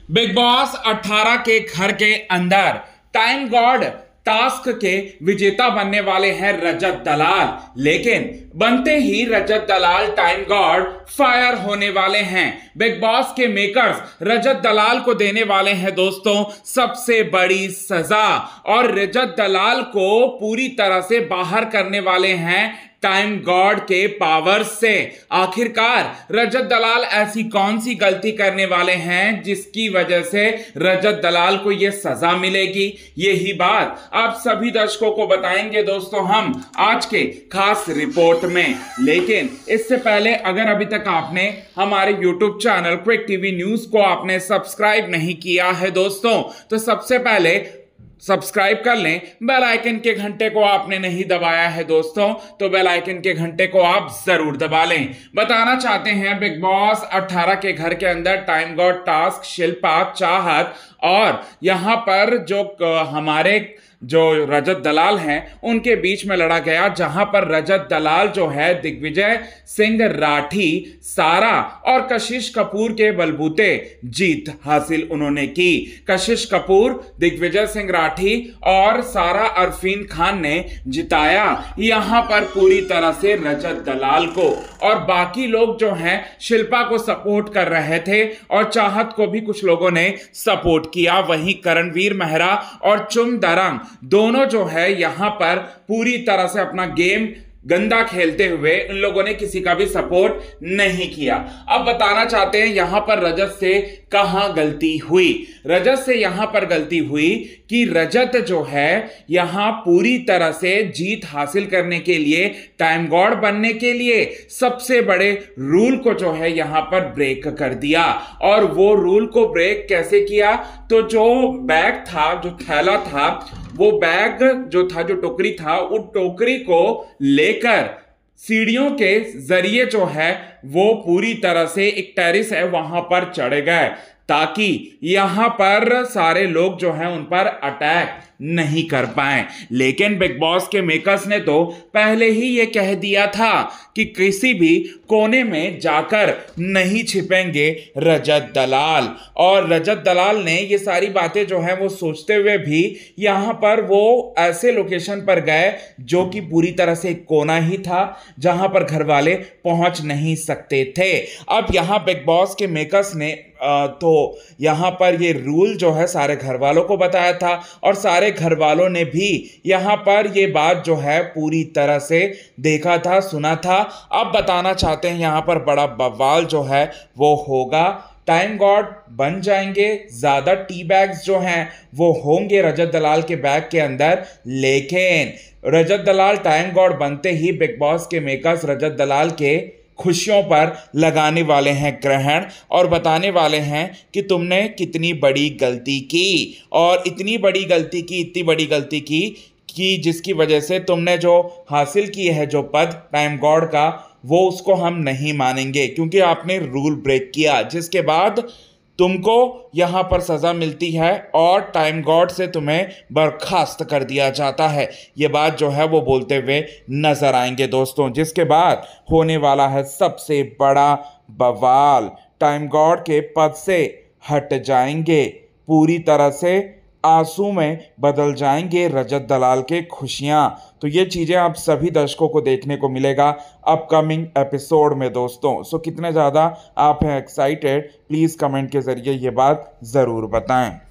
Big boss 18 के घर के अंदर टाइम गॉड टास्क के विजेता बनने वाले हैं रजत दलाल। लेकिन बनते ही Rajat Dalal time god fire होने वाले हैं। बिग बॉस के मेकर्स रजत दलाल को देने वाले हैं दोस्तों सबसे बड़ी सजा, और रजत दलाल को पूरी तरह से बाहर करने वाले हैं टाइम गॉड के पावर से। आखिरकार रजत दलाल ऐसी कौन सी गलती करने वाले हैं जिसकी वजह से रजत दलाल को यह सजा मिलेगी, यही बात आप सभी दर्शकों को बताएंगे दोस्तों हम आज के खास रिपोर्ट में। लेकिन इससे पहले अगर अभी तक आपने हमारे YouTube channel quick TV news को आपने सब्सक्राइब नहीं किया है दोस्तों, तो सबसे पहले सब्सक्राइब कर लें। बेल आइकन के घंटे को आपने नहीं दबाया है दोस्तों, तो बेल आइकन के घंटे को आप जरूर दबा लें। बताना चाहते हैं बिग बॉस 18 के घर के अंदर टाइम गॉड टास्क शिल्पा, चाहत और यहां पर जो हमारे जो रजत दलाल हैं उनके बीच में लड़ा गया, जहां पर रजत दलाल जो है दिग्विजय सिंह राठी, सारा और कशिश कपूर के बलबूते जीत हासिल उन्होंने की। कशिश कपूर, दिग्विजय सिंह राठी और सारा अरफीन खान ने जिताया यहां पर पूरी तरह से रजत दलाल को, और बाकी लोग जो हैं शिल्पा को सपोर्ट कर रहे थे और चाहत को भी कुछ लोगों ने सपोर्ट किया। वहीं करणवीर मेहरा और चुम दरंग दोनों जो है यहां पर पूरी तरह से अपना गेम गंदा खेलते हुए इन लोगों ने किसी का भी सपोर्ट नहीं किया। अब बताना चाहते हैं यहां पर रजत से कहां गलती हुई। रजत से यहां पर गलती हुई कि रजत जो है यहां पूरी तरह से जीत हासिल करने के लिए, टाइम गॉड बनने के लिए सबसे बड़े रूल को जो है यहां पर ब्रेक कर दिया। और वो रूल को ब्रेक कैसे किया, तो जो बैग था, जो थैला था, वो बैग जो था, जो टोकरी था, वो टोकरी को लेकर सीढ़ियों के जरिए जो है वो पूरी तरह से एक टेरिस है वहां पर चढ़ गए, ताकि यहां पर सारे लोग जो हैं उन पर अटैक नहीं कर पाए। लेकिन बिग बॉस के मेकर्स ने तो पहले ही ये कह दिया था कि किसी भी कोने में जाकर नहीं छिपेंगे रजत दलाल, और रजत दलाल ने ये सारी बातें जो हैं वो सोचते हुए भी यहां पर वो ऐसे लोकेशन पर गए जो कि पूरी तरह से एक कोना ही था जहां पर घर वाले पहुंच नहीं सकते थे। अब यहां बिग बॉस के मेकर्स ने तो यहां पर ये रूल जो है सारे घर वालों को बताया था, और सारे घर वालों ने भी यहां पर ये बात जो है पूरी तरह से देखा था, सुना था। अब बताना चाहते हैं यहां पर बड़ा बवाल जो है वो होगा। टाइम गॉड बन जाएंगे, ज्यादा टी बैग्स जो हैं वो होंगे रजत दलाल के बैग के अंदर। लेकिन रजत दलाल टाइम गॉड बनते ही बिग बॉस के मेकर्स रजत दलाल के खुशियों पर लगाने वाले हैं ग्रहण, और बताने वाले हैं कि तुमने कितनी बड़ी गलती की, और इतनी बड़ी गलती की, इतनी बड़ी गलती की कि जिसकी वजह से तुमने जो हासिल की है जो पद टाइम गॉड का, वो उसको हम नहीं मानेंगे क्योंकि आपने रूल ब्रेक किया, जिसके बाद तुमको यहां पर सजा मिलती है और टाइम गॉड से तुम्हें बर्खास्त कर दिया जाता है। ये बात जो है वो बोलते हुए नजर आएंगे दोस्तों, जिसके बाद होने वाला है सबसे बड़ा बवाल। टाइम गॉड के पद से हट जाएंगे, पूरी तरह से आंसू में बदल जाएंगे रजत दलाल के खुशियां। तो ये चीज़ें आप सभी दर्शकों को देखने को मिलेगा अपकमिंग एपिसोड में दोस्तों। सो कितने ज़्यादा आप हैं एक्साइटेड, प्लीज़ कमेंट के ज़रिए ये बात ज़रूर बताएं।